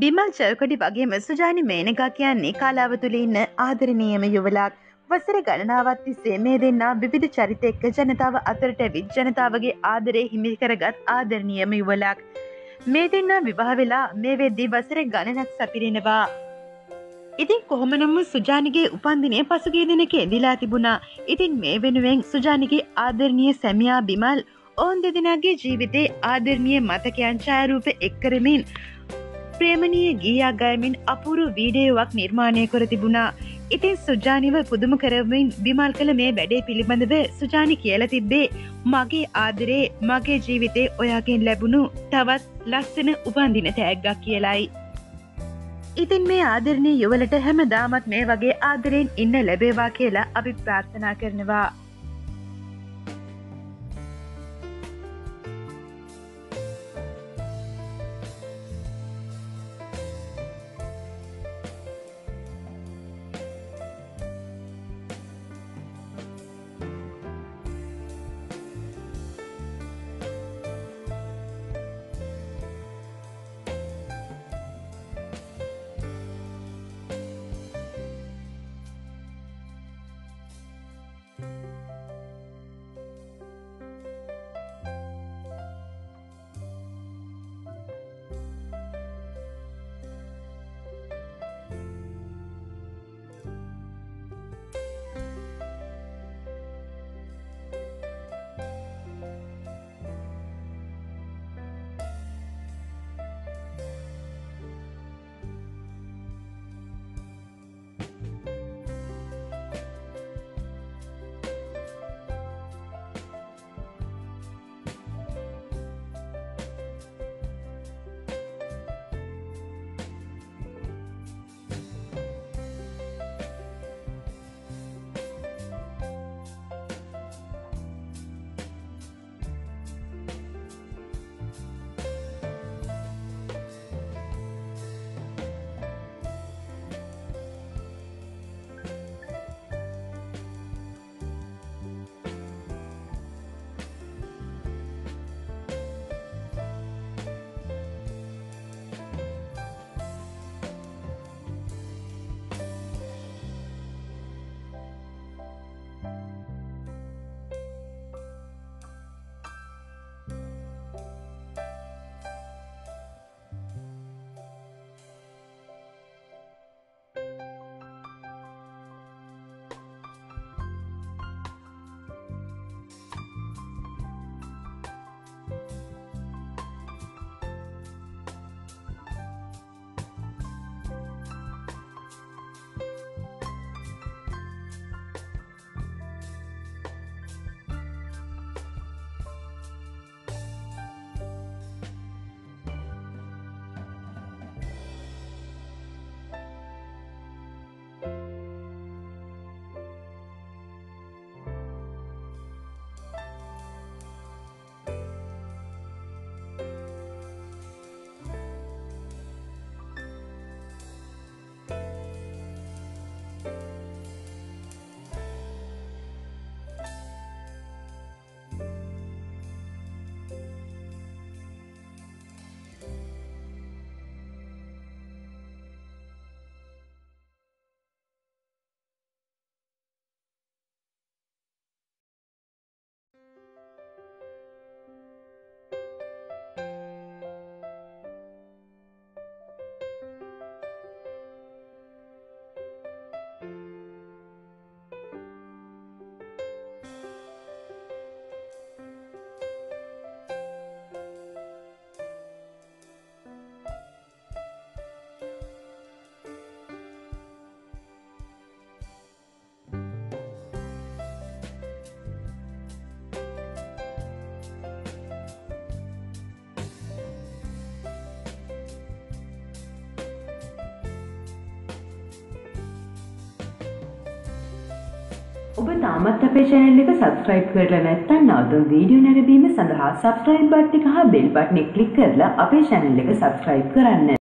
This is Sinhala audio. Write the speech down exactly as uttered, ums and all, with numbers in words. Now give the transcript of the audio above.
බිමල් ජයකොඩි වගේම සුජානි මේනකා කියන්නේ කලාව තුළ ඉන්න ආදරණීයම යුවලක්. වසර ගණනාවක් තිස්සේ මේ දෙන්නා විවිධ චරිත එක්ක ජනතාව අතරට ඇවිත් ජනතාවගේ ආදරේ හිමි කරගත් ආදරණීයම යුවලක්. මේ දෙන්නා විවාහ වෙලා මේ වෙද්දී වසර ගණනක් සපිරෙනවා. ඉතින් කොහොම නමුත් සුජානිගේ උපන්දිනය පසුගිය දිනක එදිලා තිබුණා. ඉතින් මේ වෙනුවෙන් සුජානිගේ ආදරණීය සැමියා බිමල් ඔවුන් දෙදෙනාගේ ජීවිතේ ආදරණීය මතකයන් ඡායාරූප එක් කරමින් ප්‍රේමණීය ගීයක් ගයමින් අපූර්ව වීඩියෝවක් නිර්මාණය කර තිබුණා. ඉතින් සුජානිව පුදුම කරමින් බිමල් කළ මේ වැඩේ පිළිබඳව සුජානි කියලා තිබ්බේ මගේ ආදරේ මගේ ජීවිතේ ඔයාගෙන් ලැබුණු තවත් ලස්සන උපන්දින තෑග්ගක් කියලායි. ඉතින් මේ ආදරණීය යුවලට හැමදාමත් මේ වගේ ආදරෙන් ඉන්න ලැබේවා කියලා අපි ප්‍රාර්ථනා කරනවා. ඔබ තාමත් අපේ channel එක subscribe කරලා නැත්නම් නවතුම් වීඩියෝ නැරඹීම සඳහා subscribe බටන් එක හා bell බටන් එක click කරලා අපේ channel එක subscribe කරන්න.